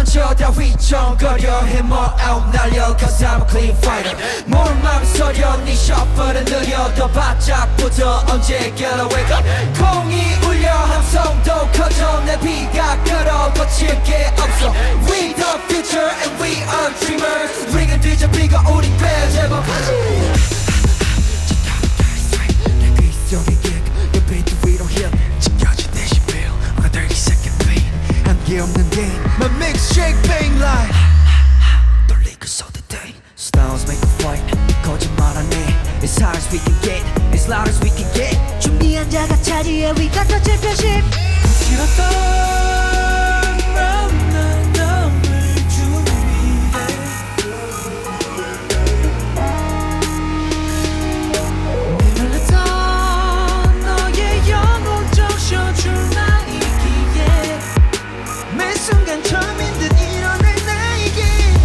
어쩌다 휘청거려 힘을 out 날려 Cause I'm a clean fighter 모른 맘이 서려 네 셔플은 느려 더 바짝 붙어 언제 get a wake up 콩이 울려 함성도 커져 내 비가 끓어 거칠 게 없어 We the future and we are dreamers 링을 뒤져 비가 우리 배 제법 내 beat 위로 hit 지켜진 데시벨 아까 30second beat 한계 없는 game My mixshake bang like 돌리고 쏟을 때 Styles make a fight 거짓말 안 해 As hard as we can get As loud as we can get 준비한 자가 차지해 We got the championship 싫었던 round 난 너를 준비해 내말랐던 너의 영혼 적셔줄 나이기에 매 순간 처음인 듯 일어날 나에게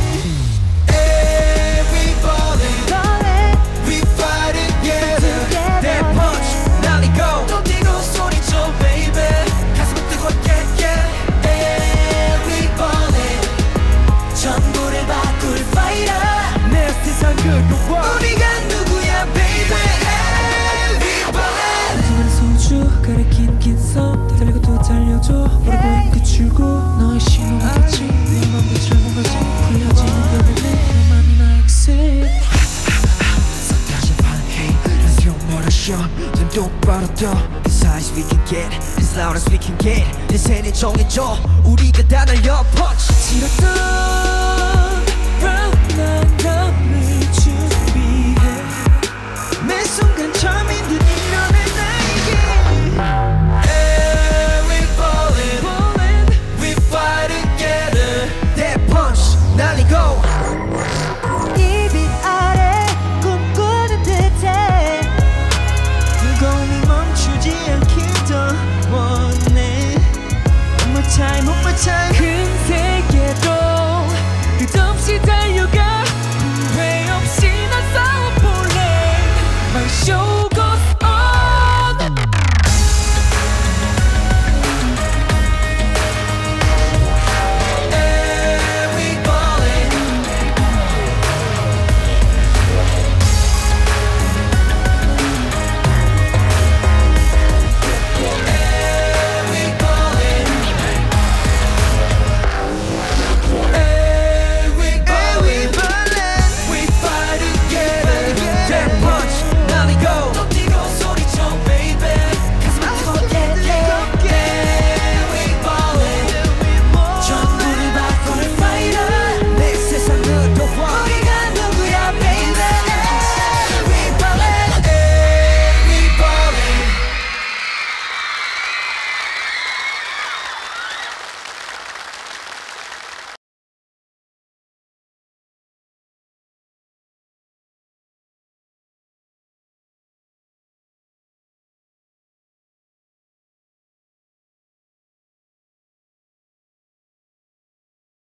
Every ballin' We fight together That punch 날리고 또 뛰고 소리쳐 baby 가슴은 뜨겁게 yeah Every ballin' 전부를 바꿀 fighter 내 세상 그거 우리가 누구야 baby Every ballin' 소주 가리킨 긴섬 달리고 또 달려줘 모르고 그 출구 너의 신호같이 내 맘도 잘못가지 풀려지는 벽에 내 맘이 나 exit 다시 반해 난 용모를 쉬어 난 똑바로 떠 As high as we can get As loud as we can get 내 세는 정해줘 우리가 다 날려 punch 지렸던 round 난 너를 준비해 매 순간 처음인 듯 일어날 나에게 Every ballin' We fight together That punch 날리고 이빛 아래 꿈꾸는 듯해 뜨거움이 멈추지 않길 더 원해 One more time 큰 세계로 끝없이 달려가 후회 없이 난 싸워볼래 My show